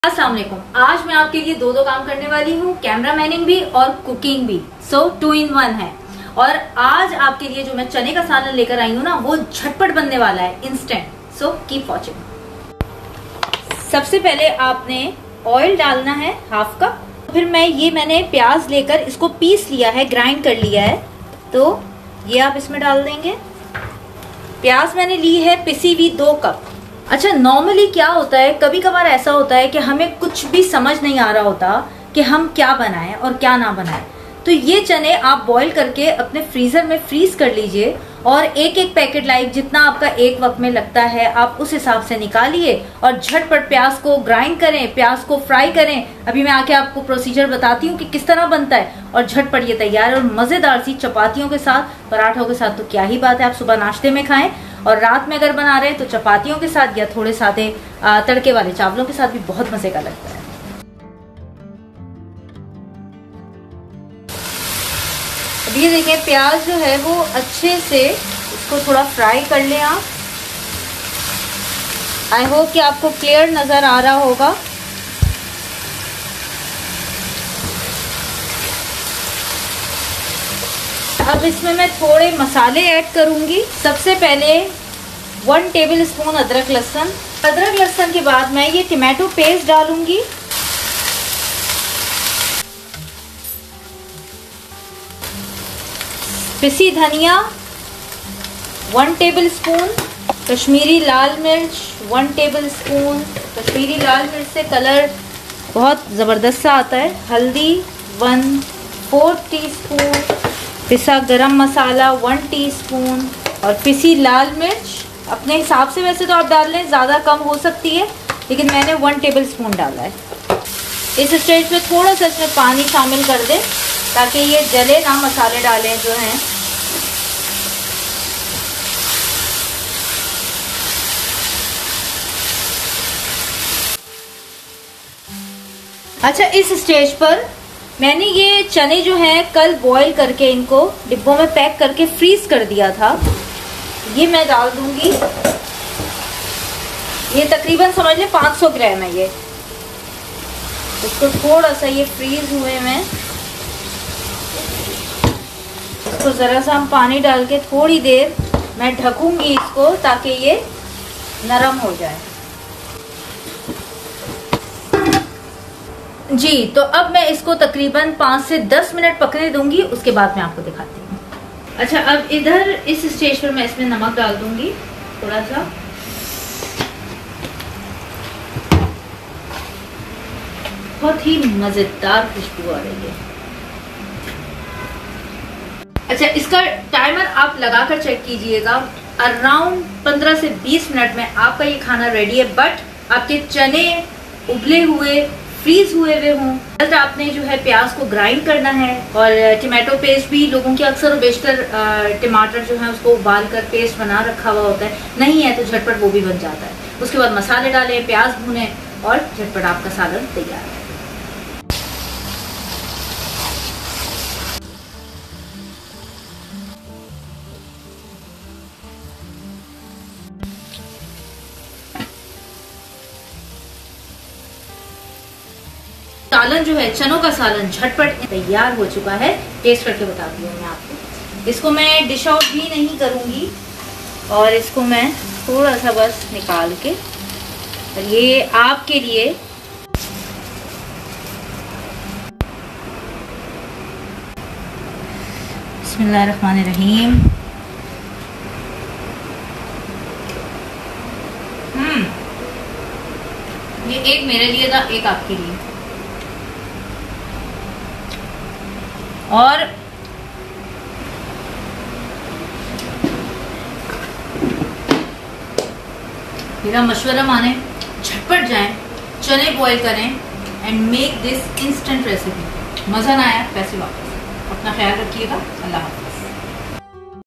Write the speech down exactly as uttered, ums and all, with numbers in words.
अस्सलाम वालेकुम। आज मैं आपके लिए दो दो काम करने वाली हूँ, कैमरा मैनिंग भी और कुकिंग भी। सो टू इन वन है। और आज आपके लिए जो मैं चने का सालन लेकर आई हूँ ना, वो झटपट बनने वाला है, इंस्टेंट। So keep watching. सबसे पहले आपने ऑयल डालना है हाफ कप। फिर मैं ये मैंने प्याज लेकर इसको पीस लिया है, ग्राइंड कर लिया है, तो ये आप इसमें डाल देंगे। प्याज मैंने ली है पिसी हुई दो कप। अच्छा, नॉर्मली क्या होता है, कभी कभार ऐसा होता है कि हमें कुछ भी समझ नहीं आ रहा होता कि हम क्या बनाएं और क्या ना बनाएं। तो ये चने आप बॉईल करके अपने फ्रीजर में फ्रीज कर लीजिए और एक एक पैकेट लाइक जितना आपका एक वक्त में लगता है आप उस हिसाब से निकालिए और झटपट प्याज को ग्राइंड करें, प्याज को फ्राई करें। अभी मैं आके आपको प्रोसीजर बताती हूँ कि किस तरह बनता है और झटपट ये तैयार है। और मजेदार सी चपातियों के साथ, पराठों के साथ तो क्या ही बात है। आप सुबह नाश्ते में खाएं और रात में अगर बना रहे हैं तो चपातियों के साथ या थोड़े सादे तड़के वाले चावलों के साथ भी बहुत मजे का लगता है। अब ये देखें, प्याज जो है वो अच्छे से इसको थोड़ा फ्राई कर लें आप। आई होप कि आपको क्लियर नजर आ रहा होगा। अब इसमें मैं थोड़े मसाले ऐड करूंगी। सबसे पहले वन टेबल स्पून अदरक लहसुन। अदरक लहसुन के बाद मैं ये टमाटो पेस्ट डालूंगी। पिसी धनिया वन टेबल स्पून। कश्मीरी लाल मिर्च वन टेबल स्पून। कश्मीरी लाल मिर्च से कलर बहुत ज़बरदस्त सा आता है। हल्दी वन फोर्थ टी स्पून। पिसा गरम मसाला वन टीस्पून और पिसी लाल मिर्च अपने हिसाब से वैसे तो आप डाल लें, ज़्यादा कम हो सकती है, लेकिन मैंने वन टेबल स्पून डाला है। इस स्टेज पे थोड़ा सा इसमें पानी शामिल कर दें ताकि ये जले ना, मसाले डालें जो हैं। अच्छा, इस स्टेज पर मैंने ये चने जो हैं कल बॉईल करके इनको डिब्बों में पैक करके फ्रीज कर दिया था, ये मैं डाल दूंगी। ये तकरीबन समझ लें पाँच सौ ग्राम है ये। इसको थोड़ा सा ये फ्रीज हुए में इसको ज़रा सा हम पानी डाल के थोड़ी देर मैं ढकूंगी इसको ताकि ये नरम हो जाए। जी, तो अब मैं इसको तकरीबन पाँच से दस मिनट पकने दूंगी, उसके बाद मैं आपको दिखाती हूँ। अच्छा, अब इधर इस स्टेज पर मैं इसमें नमक डाल दूंगी थोड़ा सा। बहुत ही मजेदार खुशबू आ रही है। अच्छा, इसका टाइमर आप लगाकर चेक कीजिएगा। अराउंड पंद्रह से बीस मिनट में आपका ये खाना रेडी है। बट आपके चने उबले हुए, फ्रीज हुए हुए हों। बस आपने जो है प्याज को ग्राइंड करना है और टमाटो पेस्ट भी लोगों के अक्सर बेशतर टमाटर जो है उसको उबाल कर पेस्ट बना रखा हुआ होता है, नहीं है तो झटपट वो भी बन जाता है। उसके बाद मसाले डालें, प्याज भूनें और झटपट आपका सालन तैयार है। सालन जो है, चनों का सालन झटपट तैयार हो चुका है। टेस्ट करके बताती हूँ मैं आपको। इसको मैं डिश आउट भी नहीं करूँगी और इसको मैं थोड़ा सा बस निकाल के, और ये आपके लिए बिस्मिल्लाहिर्रहमानिर्रहीम। हम्म ये एक मेरे लिए था, एक आपके लिए। और मेरा मशवरा माने, झटपट जाएं, चने बॉईल करें and make this instant recipe. मज़ा ना आया पैसे वापस। अपना ख्याल रखिएगा। अल्लाह हाफ़िज़।